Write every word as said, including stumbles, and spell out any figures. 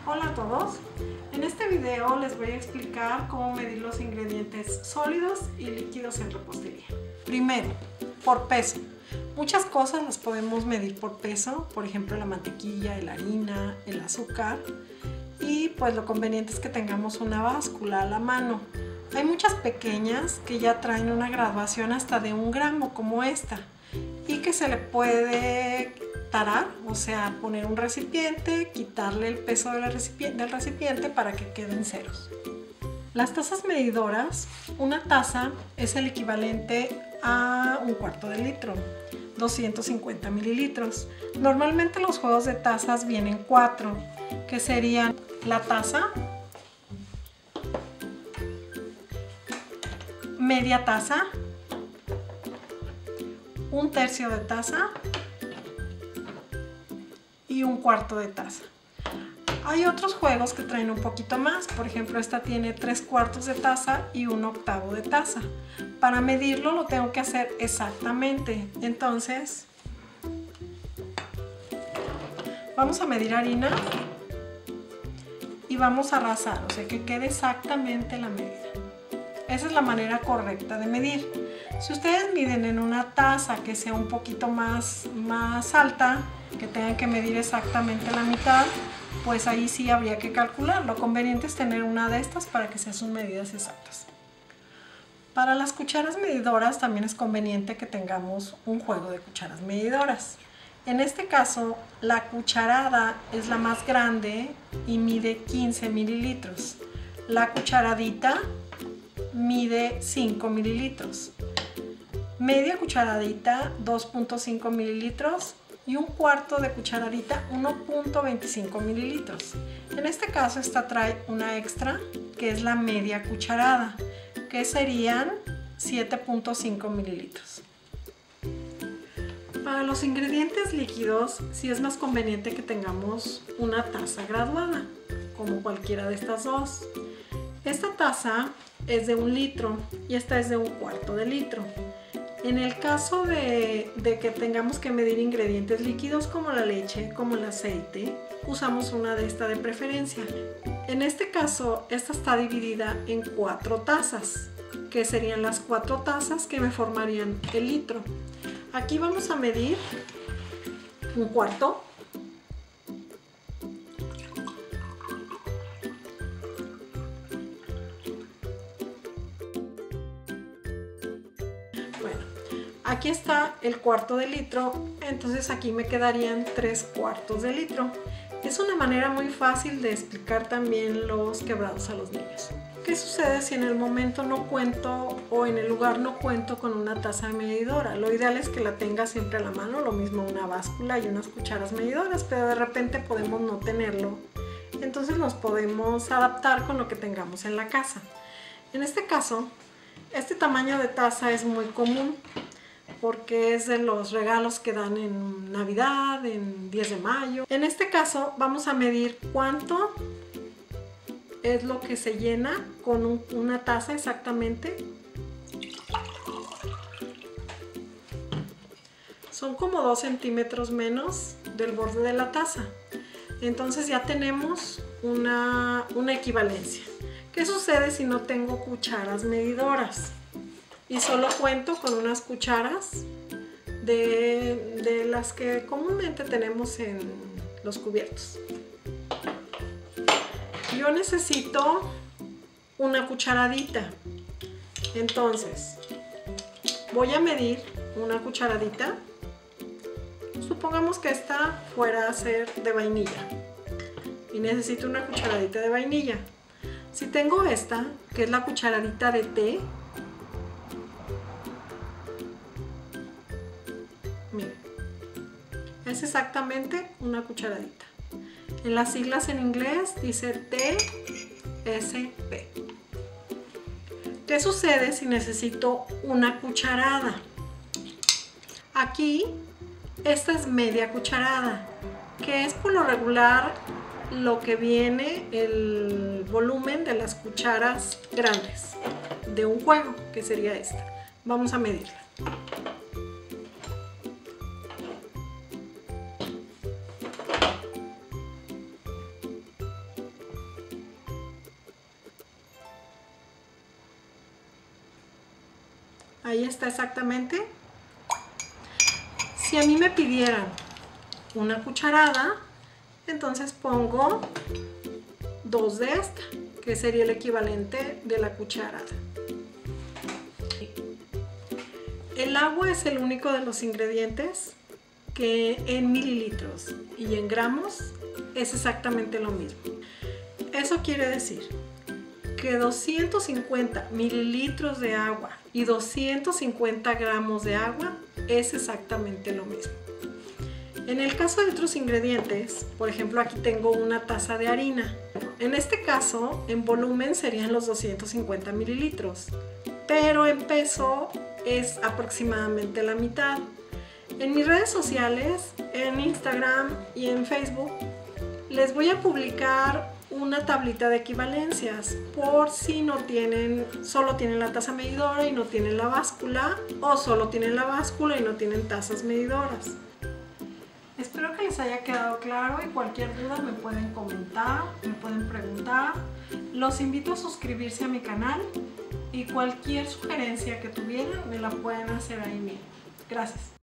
Hola a todos, en este video les voy a explicar cómo medir los ingredientes sólidos y líquidos en repostería. Primero, por peso. Muchas cosas las podemos medir por peso, por ejemplo la mantequilla, la harina, el azúcar, y pues lo conveniente es que tengamos una báscula a la mano. Hay muchas pequeñas que ya traen una graduación hasta de un gramo como esta y que se le puede tarar, o sea, poner un recipiente, quitarle el peso del recipiente, del recipiente para que queden ceros. Las tazas medidoras, una taza es el equivalente a un cuarto de litro, doscientos cincuenta mililitros. Normalmente los juegos de tazas vienen cuatro, que serían la taza, media taza, un tercio de taza y un cuarto de taza. Hay otros juegos que traen un poquito más, por ejemplo esta tiene tres cuartos de taza y un octavo de taza. Para medirlo lo tengo que hacer exactamente, entonces vamos a medir harina y vamos a rasar, o sea que quede exactamente la medida. Esa es la manera correcta de medir. Si ustedes miden en una taza que sea un poquito más, más alta, que tengan que medir exactamente la mitad, pues ahí sí habría que calcular. Lo conveniente es tener una de estas para que sean sus medidas exactas. Para las cucharas medidoras también es conveniente que tengamos un juego de cucharas medidoras. En este caso, la cucharada es la más grande y mide quince mililitros. La cucharadita mide cinco mililitros. Media cucharadita dos punto cinco mililitros y un cuarto de cucharadita uno punto veinticinco mililitros. En este caso esta trae una extra que es la media cucharada, que serían siete punto cinco mililitros. Para los ingredientes líquidos sí es más conveniente que tengamos una taza graduada, como cualquiera de estas dos. Esta taza es de un litro y esta es de un cuarto de litro. En el caso de, de que tengamos que medir ingredientes líquidos como la leche, como el aceite, usamos una de esta de preferencia. En este caso, esta está dividida en cuatro tazas, que serían las cuatro tazas que me formarían el litro. Aquí vamos a medir un cuarto. Aquí está el cuarto de litro, entonces aquí me quedarían tres cuartos de litro. Es una manera muy fácil de explicar también los quebrados a los niños. ¿Qué sucede si en el momento no cuento o en el lugar no cuento con una taza medidora? Lo ideal es que la tenga siempre a la mano, lo mismo una báscula y unas cucharas medidoras, pero de repente podemos no tenerlo. Entonces nos podemos adaptar con lo que tengamos en la casa. En este caso, este tamaño de taza es muy común, porque es de los regalos que dan en Navidad, en diez de mayo. En este caso vamos a medir cuánto es lo que se llena con un, una taza exactamente. Son como dos centímetros menos del borde de la taza. Entonces ya tenemos una, una equivalencia. ¿Qué sucede si no tengo cucharas medidoras? Y solo cuento con unas cucharas de, de las que comúnmente tenemos en los cubiertos. Yo necesito una cucharadita, entonces voy a medir una cucharadita. Supongamos que esta fuera a ser de vainilla y necesito una cucharadita de vainilla. Si tengo esta, que es la cucharadita de té, miren, es exactamente una cucharadita. En las siglas en inglés dice T S P. ¿Qué sucede si necesito una cucharada? Aquí, esta es media cucharada, que es por lo regular lo que viene el volumen de las cucharas grandes de un juego, que sería esta. Vamos a medirla. ahí está exactamente. Si a mí me pidieran una cucharada, entonces pongo dos de esta, que sería el equivalente de la cucharada. El agua es el único de los ingredientes que en mililitros y en gramos es exactamente lo mismo. Eso quiere decir que doscientos cincuenta mililitros de agua y doscientos cincuenta gramos de agua es exactamente lo mismo. En el caso de otros ingredientes, por ejemplo, aquí tengo una taza de harina. En este caso, en volumen serían los doscientos cincuenta mililitros, pero en peso es aproximadamente la mitad. En mis redes sociales, en Instagram y en Facebook, les voy a publicar una tablita de equivalencias por si no tienen, solo tienen la taza medidora y no tienen la báscula, o solo tienen la báscula y no tienen tazas medidoras. Espero que les haya quedado claro y cualquier duda me pueden comentar, me pueden preguntar. Los invito a suscribirse a mi canal y cualquier sugerencia que tuvieran me la pueden hacer ahí mismo. Gracias.